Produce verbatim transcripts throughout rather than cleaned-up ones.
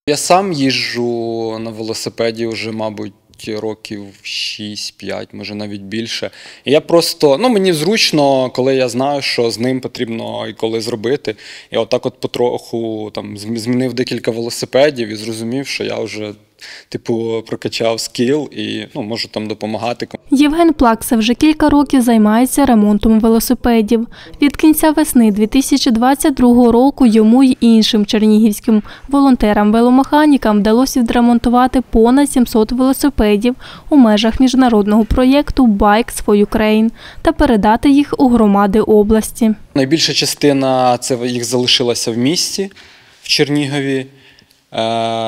Я сам їжджу на велосипеді вже, мабуть, років шість-п'ять, може навіть більше. І я просто, ну мені зручно, коли я знаю, що з ним потрібно і коли зробити. Я отак от потроху там змінив декілька велосипедів і зрозумів, що я вже типу прокачав скіл і ну, можу там допомагати. Євген Плакса вже кілька років займається ремонтом велосипедів. Від кінця весни дві тисячі двадцять другого року йому й іншим чернігівським волонтерам-веломеханікам вдалося відремонтувати понад сімсот велосипедів у межах міжнародного проєкту Bikes for Ukraine та передати їх у громади області. Найбільша частина це їх залишилася в місті, в Чернігові. Е,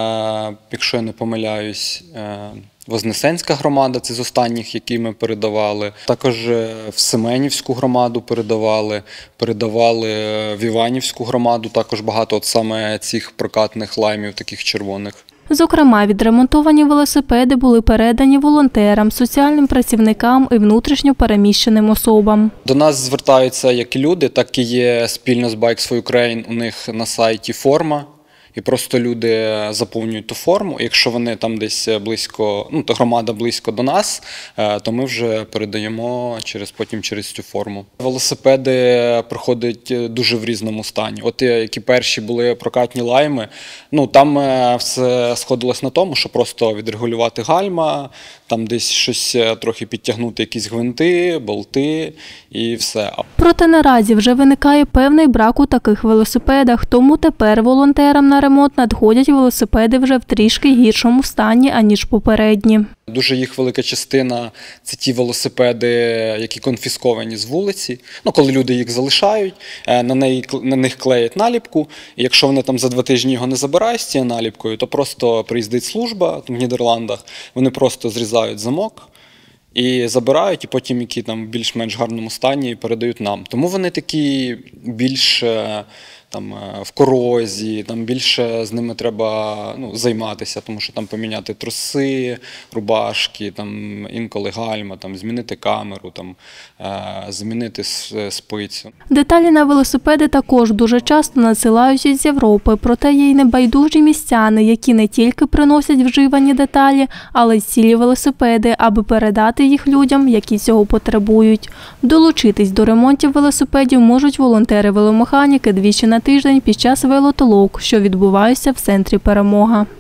якщо я не помиляюсь, е, Вознесенська громада – це з останніх, які ми передавали. Також в Семенівську громаду передавали, передавали в Іванівську громаду, також багато от саме цих прокатних лаймів, таких червоних. Зокрема, відремонтовані велосипеди були передані волонтерам, соціальним працівникам і внутрішньо переміщеним особам. До нас звертаються як і люди, так і є спільно з Bikes for Ukraine у них на сайті форма. І просто люди заповнюють ту форму. Якщо вони там десь близько, ну, то громада близько до нас, то ми вже передаємо через, потім через цю форму. Велосипеди проходять дуже в різному стані. От які перші були прокатні лайми, ну, там все сходилось на тому, що просто відрегулювати гальма, там десь щось трохи підтягнути, якісь гвинти, болти і все. Проте наразі вже виникає певний брак у таких велосипедах, тому тепер волонтерам на ремонт надходять велосипеди вже в трішки гіршому стані, аніж попередні. Дуже їх велика частина – це ті велосипеди, які конфісковані з вулиці. Ну, коли люди їх залишають, на, неї, на них клеять наліпку, і якщо вони там за два тижні його не забирають з цією наліпкою, то просто приїздить служба в Нідерландах, вони просто зрізають замок і забирають, і потім які там в більш-менш гарному стані передають нам. Тому вони такі більш там в корозії, там більше з ними треба ну, займатися, тому що там поміняти труси, рубашки, там інколи гальма, там змінити камеру, там змінити спицю. Деталі на велосипеди також дуже часто надсилають із Європи, проте є й небайдужі містяни, які не тільки приносять вживані деталі, але й цілі велосипеди, аби передати їх людям, які цього потребують. Долучитись до ремонтів велосипедів можуть волонтери-веломеханіки двічі на тиждень під час велотолок, що відбуваються в центрі «Перемога».